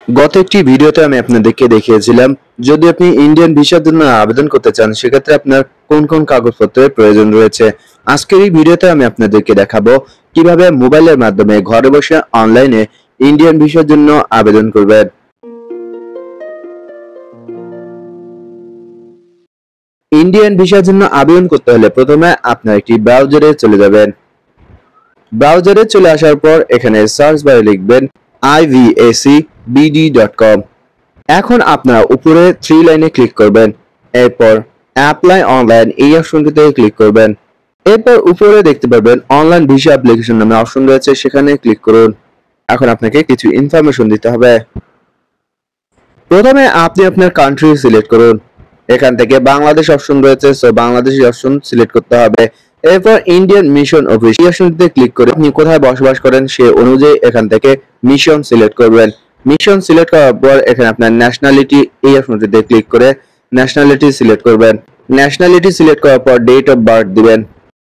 গত একটি ভিডিওতে আমি আপনাদেরকে দেখিয়েছিলাম যদি আপনি ইন্ডিয়ান ভিসার জন্য আবেদন করতে চান সেক্ষেত্রে আপনার কোন কোন কাগজপত্রের প্রয়োজন রয়েছে। আজকের এই ভিডিওতে আমি আপনাদেরকে দেখাবো কিভাবে মোবাইলের মাধ্যমে ঘরে বসে অনলাইনে ইন্ডিয়ান ভিসার জন্য আবেদন করবেন। ইন্ডিয়ান ভিসার জন্য আবেদন করতে হলে প্রথমে আপনার একটি ব্রাউজারে চলে যাবেন। ব্রাউজারে চলে আসার পর এখানে সার্চ বারে লিখবেন ivacbd.com। এখন আপনারা উপরে 3 লাইনে ক্লিক করবেন, এরপর অ্যাপ্লাই অনলাইন এই অপশনটিতে ক্লিক করবেন। এরপর উপরে দেখতে পাবেন অনলাইন ভিসা অ্যাপ্লিকেশন নামে অপশন রয়েছে, সেখানে ক্লিক করুন। এখন আপনাকে কিছু ইনফরমেশন দিতে হবে। প্রথমে আপনি আপনার কান্ট্রি সিলেক্ট করুন। এখান থেকে বাংলাদেশ অপশন রয়েছে, সো বাংলাদেশি অপশন সিলেক্ট করতে হবে। এরপর ইন্ডিয়ান মিশন অফিস এই অপশনটিতে ক্লিক করে আপনি কোথায় বসবাস করেন সে অনুযায়ী এখান থেকে মিশন সিলেক্ট করবেন। মিশন সিলেক্ট করার পর এখানে আপনার ন্যাশনালিটি এই অপশনটিতে ক্লিক করে ন্যাশনালিটি সিলেক্ট করবেন। ন্যাশনালিটি সিলেক্ট করার পর ডেট অফ বার্থ দিবেন।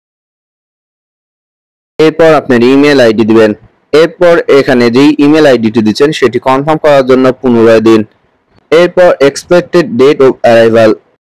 এরপর আপনার ইমেল আইডি দিবেন। এরপর এখানে যেই ইমেল আইডিটি দিচ্ছেন সেটি কনফার্ম করার জন্য পুনরায় দিন। এরপর এক্সপেক্টেড ডেট অফ অ্যারাইভাল,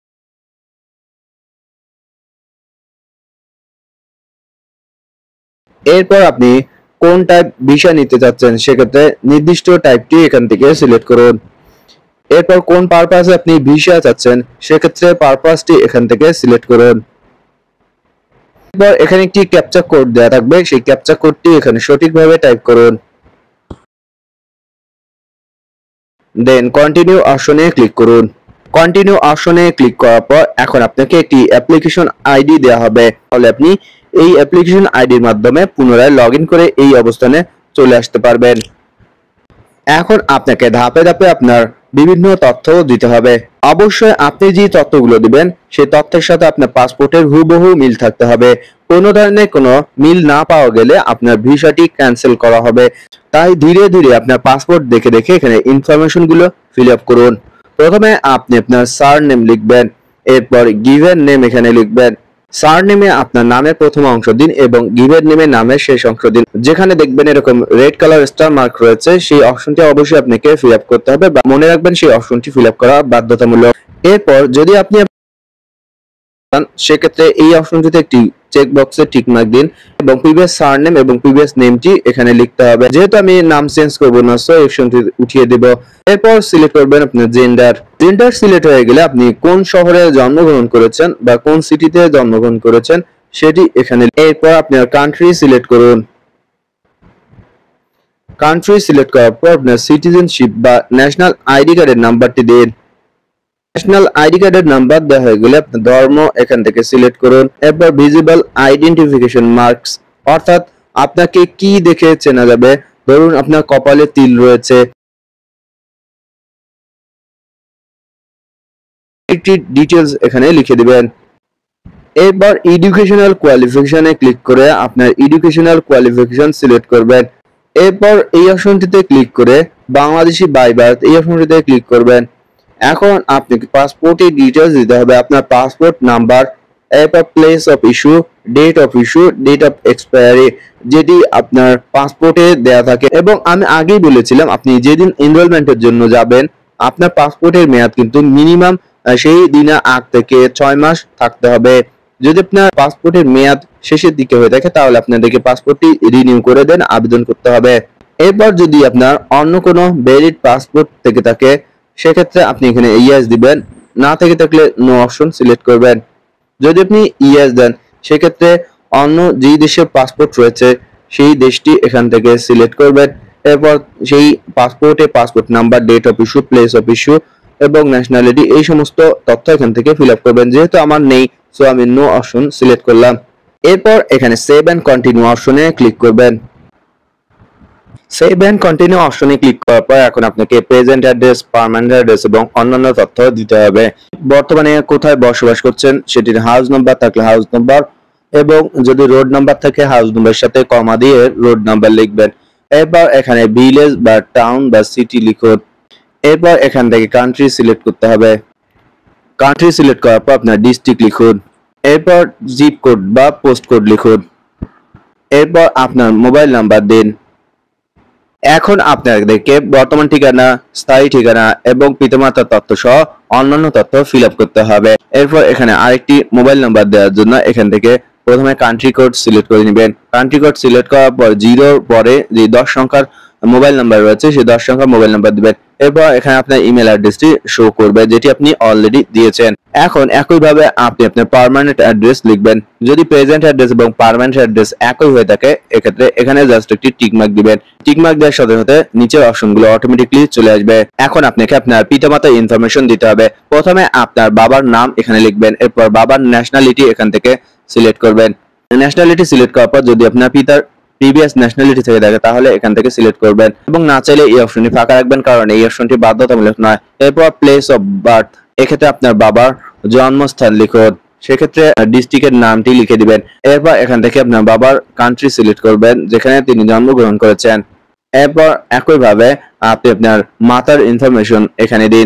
এরপর আপনি কোন টাইপ ভিসা নিতে চাচ্ছেন সেক্ষেত্রে নির্দিষ্ট টাইপটি এখান থেকে সিলেক্ট করুন। এরপর কোন পারপাসে আপনি ভিসা চাচ্ছেন সেক্ষেত্রে পারপাসটি এখান থেকে সিলেক্ট করুন। এরপর এখানে একটি ক্যাপচা কোড দেওয়া থাকবে, সেই ক্যাপচা কোডটি এখানে সঠিকভাবে টাইপ করুন। দেন কন্টিনিউ অপশনে ক্লিক করুন। কন্টিনিউ অপশনে ক্লিক করার পর এখন আপনাকে একটি অ্যাপ্লিকেশন আইডি দেওয়া হবে, তাহলে আপনি এই অ্যাপ্লিকেশন আইডির মাধ্যমে পুনরায় লগইন করে এই অবস্থানে চলে আসতে পারবেন। এখন আপনাকে ধাপে ধাপে আপনার বিভিন্ন তথ্য দিতে হবে। অবশ্যই আপনি যে তথ্যগুলো দিবেন সেই তথ্যের সাথে আপনার পাসপোর্টের হুবহু মিল থাকতে হবে। কোনো ধরনের কোনো মিল না পাওয়া গেলে আপনার ভিসাটি ক্যান্সেল করা হবে। তাই ধীরে ধীরে আপনার পাসপোর্ট দেখে দেখে এখানে ইনফরমেশন গুলো ফিল আপ করুন। প্রথমে আপনি আপনার সারনেম লিখবেন, এরপর গিভেন নেম এখানে লিখবেন। সারনেমে আপনার নামের প্রথম অংশ দিন এবং গিভেন নেমে নামের শেষ অংশ দিন। যেখানে দেখবেন এরকম রেড কালার স্টার মার্ক রয়েছে সেই অপশনটি অবশ্যই আপনাকে ফিল আপ করতে হবে, বা মনে রাখবেন সেই অপশনটি ফিল আপ করা বাধ্যতামূলক। এরপর যদি আপনি সেক্ষেত্রে এই অপশনটিতে একটি চেক বক্সে টিক মার্ক দিন এবং প্রিভিয়াস সারনেম এবং প্রিভিয়াস নেমটি এখানে লিখতে হবে। যেহেতু আমি নাম চেঞ্জ করব না, সো অপশনটি উঠিয়ে দেব। এরপর সিলেক্ট করবেন আপনার জেন্ডার। জেন্ডার সিলেক্ট হয়ে গেলে আপনি কোন শহরে জন্মগ্রহণ করেছেন বা কোন সিটিতে জন্মগ্রহণ করেছেন সেটি এখানে। এরপর আপনার কান্ট্রি সিলেক্ট করুন। কান্ট্রি সিলেক্ট করার পর আপনার সিটিজেনশিপ বা ন্যাশনাল আইডি কার্ডের নাম্বারটি দিন। ন্যাশনাল আইডি কার্ডের নাম্বার দেওয়া হয়ে গেলে আপনার ধর্ম এখান থেকে সিলেক্ট করুন। এরপর ভিজিবল আইডেন্টিফিকেশন মার্কস, অর্থাৎ আপনাকে কি দেখে চেনা যাবে। ধরুন আপনার কপালে তিল রয়েছে, ডিটেলস এখানে লিখে দিবেন। এরপর এডুকেশনাল কোয়ালিফিকেশনে ক্লিক করে আপনার এডুকেশনাল কোয়ালিফিকেশন সিলেক্ট করবেন। এরপর এই অপশনটিতে ক্লিক করে বাংলাদেশি বাই বার্থ এই অপশনটিতে ক্লিক করবেন। এখন আপনাকে পাসপোর্টের ডিটেলস দিতে হবে, আপনার পাসপোর্ট নাম্বার, এরপর place of issue, date of issue, date of expiry যেটি আপনার পাসপোর্টে দেয়া থাকে। এবং আমি আগেই বলেছিলাম আপনি যেদিন এনরোলমেন্টের জন্য যাবেন আপনার পাসপোর্টের মেয়াদ কিন্তু মিনিমাম সেই দিনের আগ থেকে 6 মাস থাকতে হবে। যদি আপনার পাসপোর্টের মেয়াদ শেষের দিকে হয়ে থাকে তাহলে আপনাদেরকে পাসপোর্টটি রিনিউ করে দেন আবেদন করতে হবে। এরপর যদি আপনার অন্য কোনো ভ্যালিড পাসপোর্ট থেকে থাকে সেক্ষেত্রে আপনি এখানে ইয়েস দিবেন, না থেকে থাকলে নো অপশন সিলেক্ট করবেন। যদি আপনি ইয়েস দেন সেক্ষেত্রে অন্য যেই দেশের পাসপোর্ট রয়েছে সেই দেশটি এখান থেকে সিলেক্ট করবেন। এরপর সেই পাসপোর্টে passport number, date of issue, place of issue এবং ন্যাশনালিটি এই সমস্ত তথ্য এখান থেকে ফিল আপ করবেন। যেহেতু আমার নেই সো আমি নো অপশন সিলেক্ট করলাম। এরপর এখানে সেভ এন্ড কন্টিনিউ অপশনে ক্লিক করবেন। সেভ এন্ড কন্টিনিউ অপশনে ক্লিক করার পর এখন আপনাকে প্রেজেন্ট অ্যাড্রেস, পার্মানেন্ট অ্যাড্রেস এবং অন্যান্য তথ্য দিতে হবে। বর্তমানে কোথায় বসবাস করছেন সেটির হাউস নাম্বার থাকলে হাউস নাম্বার, এবং যদি রোড নাম্বার থাকে হাউস নাম্বারের সাথে কমা দিয়ে রোড নাম্বার লিখবেন। এরপর এখানে ভিলেজ বা টাউন বা সিটি লিখুন। এরপর এখান থেকে কান্ট্রি সিলেক্ট করতে হবে। কান্ট্রি সিলেক্ট করার পর আপনার ডিস্ট্রিক্ট লিখুন। এরপর জিপ কোড বা পোস্ট কোড লিখুন। এরপর আপনার মোবাইল নাম্বার দিন। এখন আপনাদেরকে বর্তমান ঠিকানা, স্থায়ী ঠিকানা এবং পিতামাতার তথ্য সহ অন্যান্য তথ্য ফিল আপ করতে হবে। এরপর এখানে আরেকটি মোবাইল নাম্বার দেওয়ার জন্য এখান থেকে প্রথমে কান্ট্রি কোড সিলেক্ট করে নেবেন। কান্ট্রি কোড সিলেক্ট করার পর 0 পরে যে 10 সংখ্যার মোবাইল নাম্বার রয়েছে সেই 10 সংখ্যার মোবাইল নাম্বার দিবেন। এরপর এখানে আপনার ইমেল অ্যাড্রেসটি শো করবে যেটি আপনি অলরেডি দিয়েছেন। এখন একইভাবে আপনি আপনার পার্মানেন্ট অ্যাড্রেস লিখবেন। যদি প্রেজেন্ট অ্যাড্রেস এবং পার্মানেন্ট অ্যাড্রেস একই হয়ে থাকে এক্ষেত্রে এখানে জাস্ট একটি টিক মার্ক দিবেন। টিক মার্ক দেওয়ার সাথে সাথে নিচের অপশনগুলো অটোমেটিক্যালি চলে আসবে। এখন আপনাকে আপনার পিতামাতার ইনফরমেশন দিতে হবে। প্রথমে আপনার বাবার নাম এখানে লিখবেন, এরপর বাবার ন্যাশনালিটি এখান থেকে সিলেক্ট করবেন। ন্যাশনালিটি সিলেক্ট করার পর যদি আপনার পিতার প্রিভিয়াস ন্যাশনালিটি থেকে থাকে তাহলে এখান থেকে সিলেক্ট করবেন এবং না চাইলে এই অপশনটি ফাঁকা রাখবেন কারণ এই অপশনটি বাধ্যতামূলক নয়। এরপর প্লেস অফ বার্থ, এক্ষেত্রে আপনার বাবার জন্মস্থান লিখুন, সেক্ষেত্রে ডিস্ট্রিক্টের নামটি লিখে দিবেন। এরপর এখান থেকে আপনার বাবার কান্ট্রি সিলেক্ট করবেন যেখানে তিনি জন্মগ্রহণ করেছেন। এরপর একইভাবে আপনি আপনার মাতার ইনফরমেশন এখানে দিন।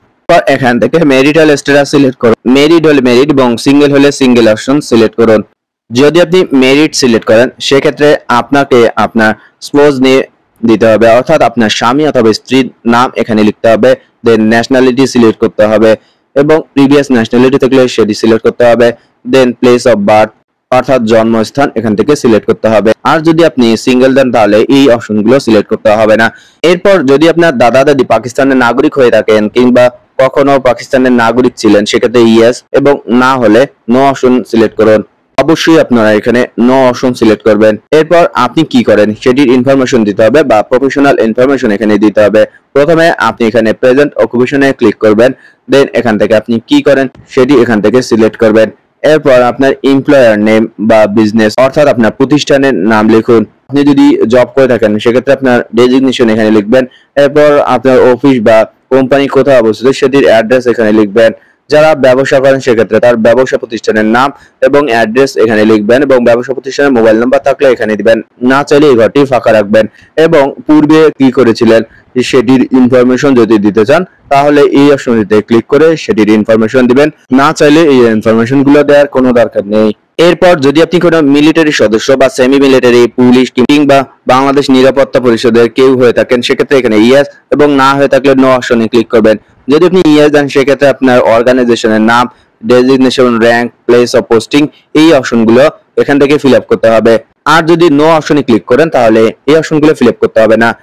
এখান থেকে ম্যারিটাল স্ট্যাটাস সিলেক্ট করুন, মেরিড হলে মেরিড এবং সিঙ্গেল হলে সিঙ্গেল অপশন সিলেক্ট করুন। যদি আপনি মেরিট সিলেক্ট করেন সেক্ষেত্রে আপনাকে আপনার স্পোজ নিয়ে দিতে হবে, অর্থাৎ আপনার স্বামী অথবা স্ত্রীর নাম এখানে লিখতে হবে। দেন ন্যাশনালিটি সিলেক্ট করতে হবে এবং প্রিভিয়াস ন্যাশনালিটি থাকলে সেটি সিলেক্ট করতে হবে। দেন প্লেস অফ বার্থ অর্থাৎ জন্মস্থান এখান থেকে সিলেক্ট করতে হবে। আর যদি আপনি সিঙ্গেল দেন তাহলে এই অপশনগুলো সিলেক্ট করতে হবে না। এরপর যদি আপনার দাদা দাদি পাকিস্তানের নাগরিক হয়ে থাকেন কিংবা কখনো পাকিস্তানের নাগরিক ছিলেন সেক্ষেত্রে ইয়েস এবং না হলে নো অপশন সিলেক্ট করুন। অবশ্যই আপনারা এখানে নো অপশন সিলেক্ট করবেন। এরপর আপনি কি করেন সেটির ইনফরমেশন দিতে হবে বা প্রফেশনাল ইনফরমেশন এখানে দিতে হবে। প্রথমে আপনি এখানে প্রেজেন্ট অকুপেশনে ক্লিক করবেন, দেন এখান থেকে আপনি কি করেন সেটি এখান থেকে সিলেক্ট করবেন। এরপর আপনার এমপ্লয়ার নেম বা বিজনেস অর্থাৎ আপনার প্রতিষ্ঠানের নাম লিখুন। আপনি যদি জব করে থাকেন সেক্ষেত্রে আপনার ডেজিগনেশন এখানে লিখবেন। এরপর আপনার অফিস বা কোম্পানি কোথায় অবস্থিত সেটির অ্যাড্রেস এখানে লিখবেন। যারা ব্যবসা করেন সেক্ষেত্রে তার ব্যবসা প্রতিষ্ঠানের নাম এবং অ্যাড্রেস এখানে লিখবেন এবং ব্যবসা প্রতিষ্ঠানের মোবাইল নাম্বার থাকলে এখানে দিবেন, না চাইলে এই ঘরটি ফাঁকা রাখবেন। এবং পূর্বে কি করেছিলেন সেটির ইনফরমেশন যদি দিতে চান তাহলে এই অপশনটিতে ক্লিক করে সেটির ইনফরমেশন দিবেন, না চাইলে এই ইনফরমেশন গুলো দেওয়ার কোনো দরকার নেই। এরপর যদি আপনি কোনো মিলিটারি সদস্য বা সেমি মিলিটারি, পুলিশ কিংবা বাংলাদেশ নিরাপত্তা পরিষদের কেউ হয়ে থাকেন সেক্ষেত্রে এখানে ইয়েস এবং না হয়ে থাকলে নো অপশনে ক্লিক করবেন। যদি আপনি ইয়েস দেন সেক্ষেত্রে আপনার অর্গানাইজেশনের নাম, designation, rank, place of posting এই অপশনগুলো এখান থেকে ফিল আপ করতে হবে। আর যদি নো অপশনে ক্লিক করেন তাহলে এই অপশনগুলো ফিল আপ করতে হবে না।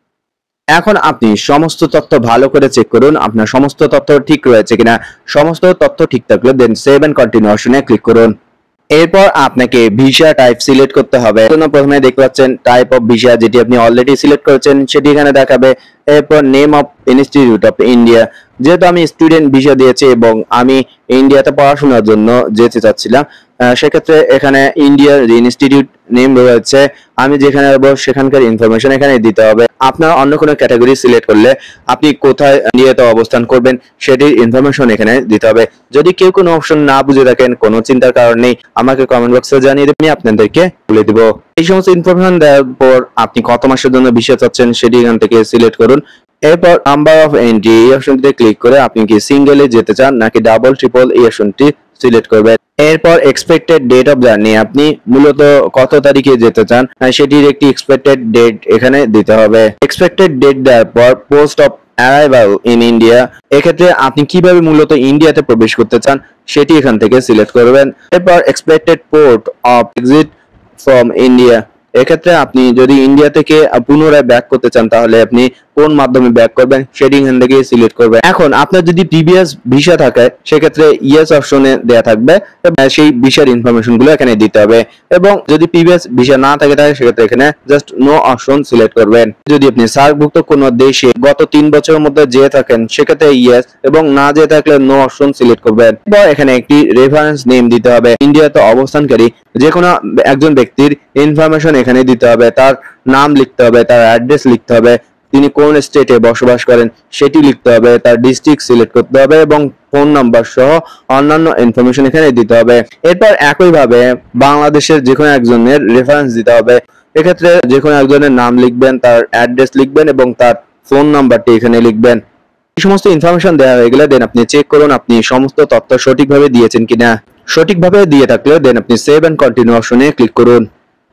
এখন আপনি সমস্ত তথ্য ভালো করে চেক করুন আপনার সমস্ত তথ্য ঠিক রয়েছে কিনা। সমস্ত তথ্য ঠিক থাকলে দেন সেভ এন্ড কন্টিনিউ অপশনে ক্লিক করুন। এরপর আপনাকে ভিসা টাইপ সিলেক্ট করতে হবে। প্রথমে দেখতে পাচ্ছেন টাইপ অফ ভিসা যেটি আপনি অলরেডি সিলেক্ট করেছেন সেটি এখানে দেখাবে। এরপর name of institute of India, যেহেতু আমি স্টুডেন্ট ভিসা দিয়েছি এবং আমি ইন্ডিয়াতে পড়াশোনার জন্য যেতে চাচ্ছিলাম সেক্ষেত্রে এখানে ইন্ডিয়ার যে ইনস্টিটিউট নেম রয়েছে আমি যেখানে যাবো সেখানকার ইনফরমেশন এখানে দিতে হবে। আপনার অন্য কোনো ক্যাটাগরি সিলেক্ট করলে আপনি কোথায় ইন্ডিয়াতে অবস্থান করবেন সেটির ইনফরমেশন এখানে দিতে হবে। যদি কেউ কোনো অপশন না বুঝে থাকেন কোনো চিন্তার কারণ নেই, আমাকে কমেন্ট বক্সে জানিয়ে দেবেন, আপনাদেরকে বলে দিব। এই সমস্ত ইনফরমেশন দেওয়ার পর আপনি কত মাসের জন্য ভিসা চাচ্ছেন সেটি এখান থেকে সিলেক্ট করুন। এরপর নাম্বার অফ এন্ট্রি এই অপশনটিতে ক্লিক করে আপনি কি সিঙ্গেলে যেতে চান নাকি ডাবল, ট্রিপল এই অপশনটি সিলেক্ট করবেন। এরপর এক্সপেক্টেড ডেট অফ জার্নি, আপনি মূলত কত তারিখে যেতে চান সেটির একটি এক্সপেক্টেড ডেট এখানে দিতে হবে। এক্সপেক্টেড ডেট দেওয়ার পর post of arrival in India, এক্ষেত্রে আপনি কিভাবে মূলত ইন্ডিয়াতে প্রবেশ করতে চান সেটি এখান থেকে সিলেক্ট করবেন। এরপর expected port of exit from India, এক্ষেত্রে আপনি যদি ইন্ডিয়া থেকে পুনরায় ব্যাক করতে চান তাহলে আপনি কোন মাধ্যমে ব্যাক করবেন সেটি এখান থেকে সিলেক্ট করবেন। এখন আপনার যদি প্রিভিয়াস ভিসা থাকে সেক্ষেত্রে ইয়েস অপশনে দেয়া থাকবে সেই ভিসার ইনফরমেশন গুলো এখানে দিতে হবে এবং যদি প্রিভিয়াস ভিসা না থাকে সেক্ষেত্রে এখানে জাস্ট নো অপশন সিলেক্ট করবেন। যদি আপনি সার্কভুক্ত কোনো দেশে গত 3 বছরের মধ্যে যেয়ে থাকেন সেক্ষেত্রে ইয়েস এবং না যেয়ে থাকলে নো অপশন সিলেক্ট করবেন। এরপর এখানে একটি রেফারেন্স নেম দিতে হবে। ইন্ডিয়াতে অবস্থানকারী যে কোনো একজন ব্যক্তির ইনফরমেশন এখানে দিতে হবে, তার নাম লিখতে হবে, তার অ্যাড্রেস লিখতে হবে, তিনি কোন স্টেটে বসবাস করেন সেটি লিখতে হবে, তার ডিস্ট্রিক্ট সিলেক্ট করতে হবে এবং ফোন নাম্বার সহ অন্যান্য ইনফরমেশন এখানে দিতে হবে। এরপর একইভাবে বাংলাদেশের যে কোনো একজনের রেফারেন্স দিতে হবে। এক্ষেত্রে যে কোনো একজনের নাম লিখবেন, তার অ্যাড্রেস লিখবেন এবং তার ফোন নাম্বারটি এখানে লিখবেন। এই সমস্ত ইনফরমেশন দেওয়া হয়ে গেলে দেন আপনি চেক করুন আপনি সমস্ত তথ্য সঠিকভাবে দিয়েছেন কিনা। সঠিকভাবে দিয়ে থাকলে দেন আপনি সেভ এন্ড কন্টিনিউ অপশনে ক্লিক করুন।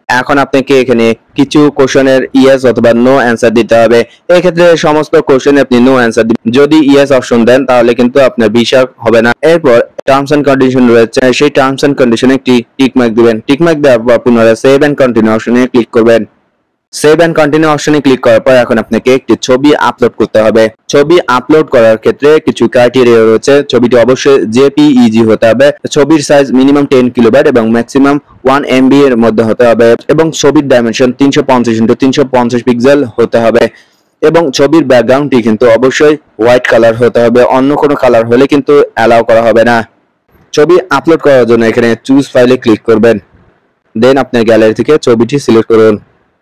এখন আপনাকে এখানে কিছু কোশ্চেনের ইয়েস অথবা নো অ্যান্সার দিতে হবে। এক্ষেত্রে সমস্ত কোশ্চেনে আপনি নো অ্যান্সার দিবেন। যদি ইয়েস অপশন দেন তাহলে কিন্তু আপনার ভিসা হবে না। এরপর টার্মস এন্ড কন্ডিশন রয়েছে, সেই টার্মস এন্ড কন্ডিশনে একটি টিক মার্ক দিবেন। টিক মার্ক দেওয়ার পর পুনরায় সেভ এন্ড কন্টিনিউ অপশনে ক্লিক করবেন। সেভ এন্ড কন্টিনিউ অপশনে ক্লিক করার পর এখন আপনাকে একটি ছবি আপলোড করতে হবে। ছবি আপলোড করার ক্ষেত্রে কিছু ক্রাইটেরিয়া রয়েছে। ছবিটি অবশ্যই জেপিইজি হতে হবে। ছবির সাইজ মিনিমাম 10 কিলোবাইট এবং ম্যাক্সিমাম 1 MB এর মধ্যে হতে হবে এবং ছবির ডাইমেনশন 350x350 পিক্সেল হতে হবে এবং ছবির ব্যাকগ্রাউন্ডটি কিন্তু অবশ্যই হোয়াইট কালার হতে হবে। অন্য কোনো কালার হলে কিন্তু অ্যালাউ করা হবে না। ছবি আপলোড করার জন্য এখানে চুজ ফাইলে ক্লিক করবেন। দেন আপনার গ্যালারি থেকে ছবিটি সিলেক্ট করুন।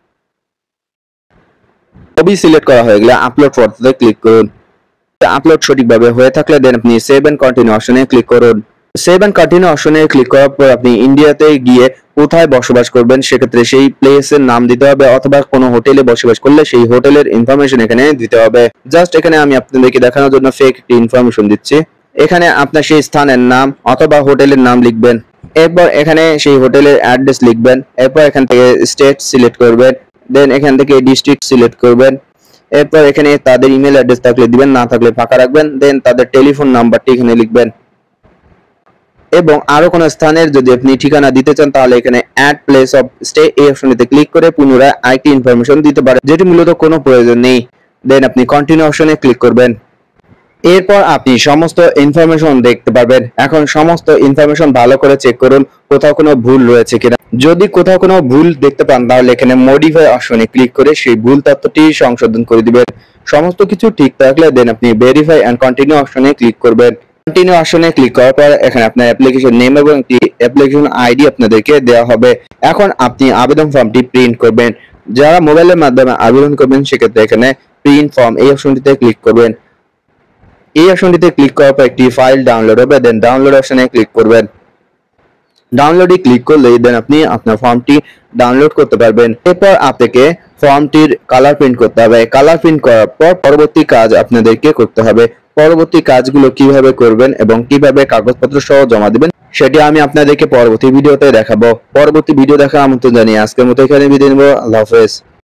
ছবি সিলেক্ট করা হয়ে গেলে আপলোড ফটোতে ক্লিক করুন। আপলোড সঠিকভাবে হয়ে থাকলে দেন আপনি সেভ এন্ড কন্টিনিউ অপশনে ক্লিক করুন। সেভ এন্ড কন্টিনিউ অপশনে ক্লিক করার পর আপনি ইন্ডিয়াতে গিয়ে কোথায় বসবাস করবেন সেক্ষেত্রে সেই প্লেসের নাম দিতে হবে অথবা কোনো হোটেলে বসবাস করলে সেই হোটেলের ইনফরমেশন এখানে দিতে হবে। জাস্ট এখানে আমি আপনাদেরকে দেখানোর জন্য ফেক একটি ইনফরমেশন দিচ্ছি। এখানে আপনার সেই স্থানের নাম অথবা হোটেলের নাম লিখবেন। এরপর এখানে সেই হোটেলের অ্যাড্রেস লিখবেন। এরপর এখান থেকে স্টেট সিলেক্ট করবেন। দেন এখান থেকে ডিস্ট্রিক্ট সিলেক্ট করবেন। এরপর এখানে তাদের ইমেল অ্যাড্রেস থাকলে দিবেন, না থাকলে ফাঁকা রাখবেন। দেন তাদের টেলিফোন নাম্বারটি এখানে লিখবেন এবং আরো কোনো স্থানের যদি আপনি ঠিকানা দিতে চান তাহলে এখানে অ্যাড প্লেস অফ স্টে এই অপশনটিতে ক্লিক করে পুনরায় আরেকটি ইনফরমেশন দিতে পারেন যেটি মূলত কোনো প্রয়োজন নেই। দেন আপনি কন্টিনিউ অপশনে ক্লিক করবেন। এরপর আপনি সমস্ত ইনফরমেশন দেখতে পারবেন। এখন সমস্ত ইনফরমেশন ভালো করে চেক করুন কোথাও কোনো ভুল রয়েছে কিনা। যদি কোথাও কোনো ভুল দেখতে পান তাহলে এখানে মডিফাই অপশনে ক্লিক করে সেই ভুল তথ্যটি সংশোধন করে দিবেন। সমস্ত কিছু ঠিক থাকলে দেন আপনি ভেরিফাই এন্ড কন্টিনিউ অপশনে ক্লিক করবেন। কন্টিনিউ অপশনে ক্লিক করার পর এখানে আপনার অ্যাপ্লিকেশন নেম এবং একটি অ্যাপ্লিকেশন আইডি আপনাদেরকে দেওয়া হবে। এখন আপনি আবেদন ফর্মটি প্রিন্ট করবেন। যারা মোবাইলের মাধ্যমে আবেদন করবেন সেক্ষেত্রে এখানে প্রিন্ট ফর্ম এই অপশনটিতে ক্লিক করবেন। এই অপশনটিতে ক্লিক করার পর একটি ফাইল ডাউনলোড হবে। দেন ডাউনলোড অপশনে ক্লিক করবেন। ডাউনলোডে ক্লিক করলেই দেন আপনি আপনার ফর্মটি ডাউনলোড করতে পারবেন। এরপর আপনাকে ফর্মটির কালার প্রিন্ট করতে হবে। কালার প্রিন্ট করার পর পরবর্তী কাজ আপনাদেরকে করতে হবে। পরবর্তী কাজগুলো কিভাবে করবেন এবং কিভাবে কাগজপত্র সহ জমা দিবেন সেটি আমি আপনাদেরকে পরবর্তী ভিডিওতে দেখাবো। পরবর্তী ভিডিও দেখার আমন্ত্রণ জানিয়ে আজকের মতো এখানে বিদায় নেব। আল্লাহ হাফেজ।